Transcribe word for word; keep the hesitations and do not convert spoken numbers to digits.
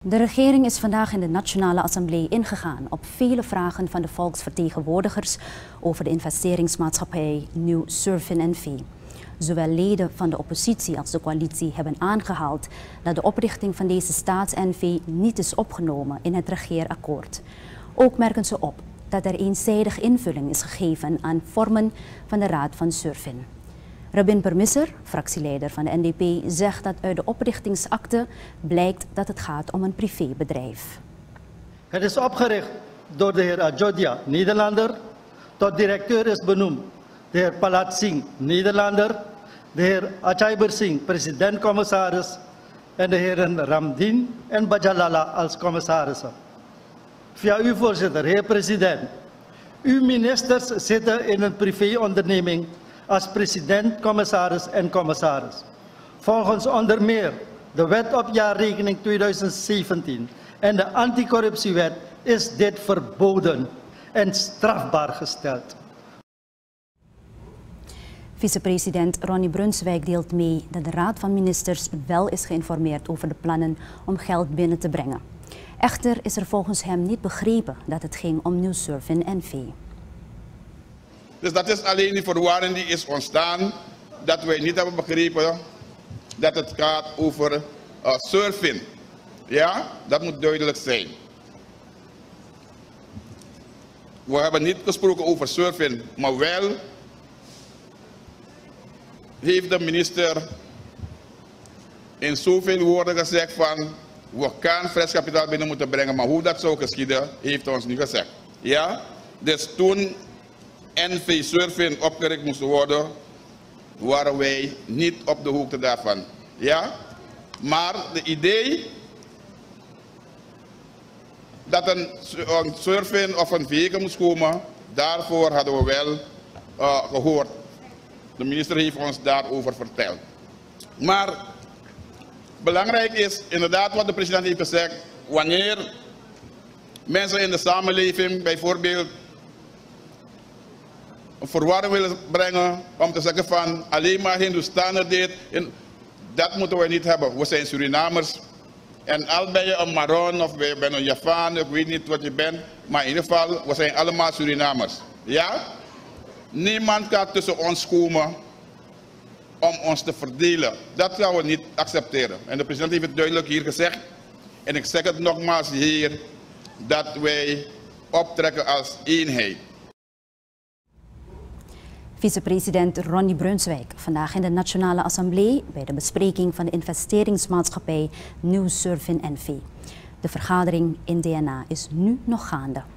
De regering is vandaag in de Nationale Assemblée ingegaan op vele vragen van de volksvertegenwoordigers over de investeringsmaatschappij New Surfin N V. Zowel leden van de oppositie als de coalitie hebben aangehaald dat de oprichting van deze staats-N V niet is opgenomen in het regeerakkoord. Ook merken ze op dat er eenzijdig invulling is gegeven aan vormen van de Raad van Surfin. Rabin Permisser, fractieleider van de N D P, zegt dat uit de oprichtingsakte blijkt dat het gaat om een privébedrijf. Het is opgericht door de heer Ajodia, Nederlander. Tot directeur is benoemd de heer Palat Singh, Nederlander. De heer Achaiber Singh, president-commissaris. En de heren Ramdin en Bajalala als commissarissen. Via u, voorzitter, heer president. Uw ministers zitten in een privéonderneming als president, commissaris en commissaris. Volgens onder meer de Wet op Jaarrekening tweeduizend zeventien en de Anticorruptiewet is dit verboden en strafbaar gesteld. Vicepresident Ronnie Brunswijk deelt mee dat de Raad van Ministers wel is geïnformeerd over de plannen om geld binnen te brengen. Echter is er volgens hem niet begrepen dat het ging om New Surfin N V. Dus dat is alleen die verwarring die is ontstaan, dat wij niet hebben begrepen dat het gaat over uh, surfing. Ja, dat moet duidelijk zijn. We hebben niet gesproken over surfing, maar wel heeft de minister in zoveel woorden gezegd van we gaan fris kapitaal binnen moeten brengen, maar hoe dat zou geschieden heeft ons niet gezegd. Ja, dus toen N V Surfing opgericht moest worden, waren wij niet op de hoogte daarvan. Ja? Maar de idee dat een, een surfing of een vehikel moest komen, daarvoor hadden we wel uh, gehoord. De minister heeft ons daarover verteld. Maar belangrijk is inderdaad wat de president heeft gezegd, wanneer mensen in de samenleving bijvoorbeeld een verwarring willen brengen om te zeggen van alleen maar Hindoestanen dit, dat moeten we niet hebben. We zijn Surinamers en al ben je een Maron of ben je een Javaan, ik weet niet wat je bent, maar in ieder geval, we zijn allemaal Surinamers. Ja? Niemand kan tussen ons komen om ons te verdelen. Dat gaan we niet accepteren. En de president heeft het duidelijk hier gezegd. En ik zeg het nogmaals hier, dat wij optrekken als eenheid. Vicepresident Ronnie Brunswijk vandaag in de Nationale Assemblée bij de bespreking van de investeringsmaatschappij New Surfin N V. De vergadering in D N A is nu nog gaande.